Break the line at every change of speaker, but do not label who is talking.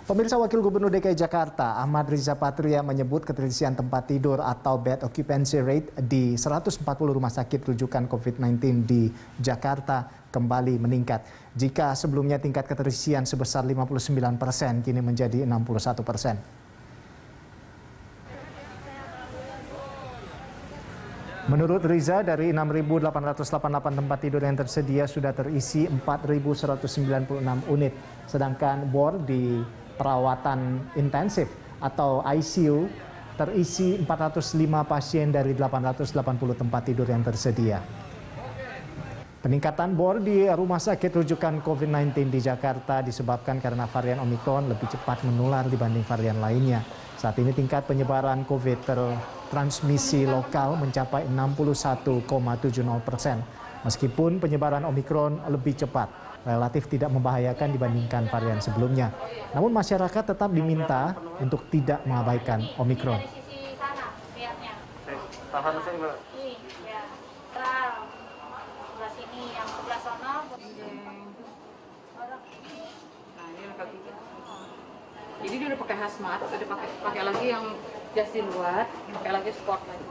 Pemirsa, Wakil Gubernur DKI Jakarta Ahmad Riza Patria menyebut keterisian tempat tidur atau bed occupancy rate di 140 rumah sakit rujukan COVID-19 di Jakarta kembali meningkat. Jika sebelumnya tingkat keterisian sebesar 59%, kini menjadi 61%. Menurut Riza, dari 6.888 tempat tidur yang tersedia sudah terisi 4.196 unit, sedangkan bor di perawatan intensif atau ICU terisi 405 pasien dari 880 tempat tidur yang tersedia. Peningkatan bor di rumah sakit rujukan COVID-19 di Jakarta disebabkan karena varian Omikron lebih cepat menular dibanding varian lainnya. Saat ini tingkat penyebaran COVID transmisi lokal mencapai 61,70%. Meskipun penyebaran Omikron lebih cepat, relatif tidak membahayakan dibandingkan varian sebelumnya. Namun masyarakat tetap diminta untuk tidak mengabaikan Omikron.
Jadi dia udah pakai hazmat, udah pakai lagi yang jas di luar, pakai lagi sport lagi.